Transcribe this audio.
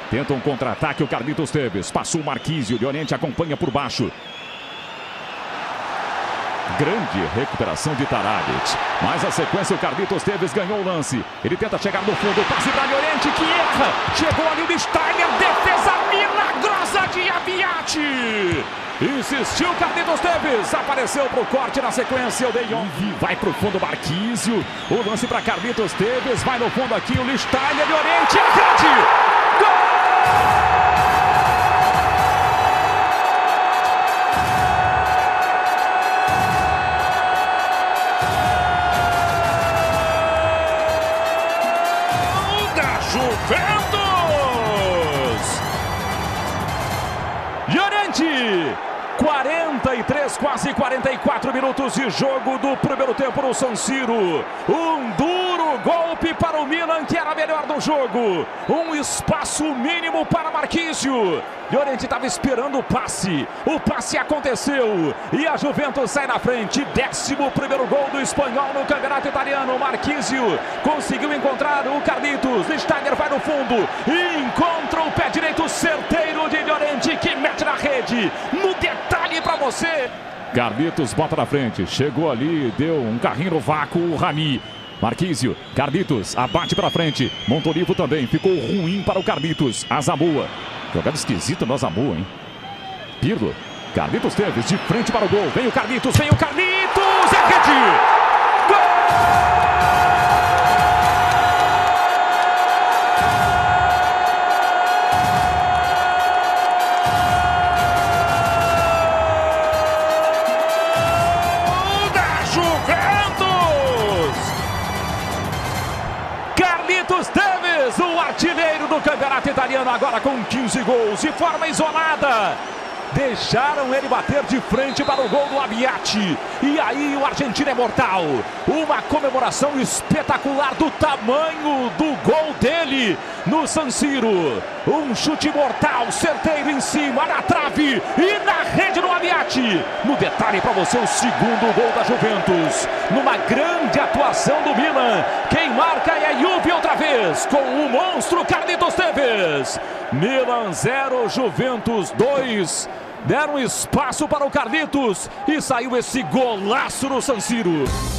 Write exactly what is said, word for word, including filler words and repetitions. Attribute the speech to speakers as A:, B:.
A: Tenta um contra-ataque o Carlitos Tevez. Passou o Marquísio. Llorente acompanha por baixo. Grande recuperação de Tarabic. Mas a sequência, o Carlitos Tevez ganhou o lance. Ele tenta chegar no fundo. Passe para Llorente, que erra. Chegou ali o Steiner. Defesa milagrosa de Abbiati. Insistiu Carlitos Tevez. Apareceu para o corte na sequência. O De Jong vai para o fundo. Marquísio. O lance para Carlitos Tevez. Vai no fundo aqui o Steiner. Llorente. É grande. Gol! Juventus! Llorente! quarenta e três, quase quarenta e quatro minutos de jogo do primeiro tempo no San Siro. Um duro golpe para o Milan, que era melhor no jogo. Um espaço mínimo para Marquísio. Llorente estava esperando o passe. O passe aconteceu. E a Juventus sai na frente. Décimo primeiro gol do espanhol no campeonato italiano. Marquísio conseguiu encontrar o Carlitos. Steiner vai no fundo. E encontra o pé direito certeiro de Llorente, que mete na rede. No detalhe para você. Carlitos bota na frente. Chegou ali, deu um carrinho no vácuo. O Rami. Marquísio, Carlitos, abate para frente. Montolivo também, ficou ruim para o Carlitos. Azamua. Jogada esquisita no Azamua, hein? Pirlo. Carlitos Tevez de frente para o gol. Vem o Carlitos, vem o Carlitos. É rede! Gol! Da Juventus! Carlitos Tevez, o artilheiro do campeonato italiano, agora com quinze gols, de forma isolada. Deixaram ele bater de frente para o gol do Abbiati. E aí o argentino é mortal. Uma comemoração espetacular do tamanho do gol dele no San Siro. Um chute mortal, certeiro em cima, na trave e na rede do Abbiati. No detalhe para você, o segundo gol da Juventus. Numa grande atuação do Milan. Quem marca é a Juve outra vez, com o monstro Carlitos Tevez. Milan zero, Juventus dois. Deram espaço para o Carlitos e saiu esse golaço no San Siro.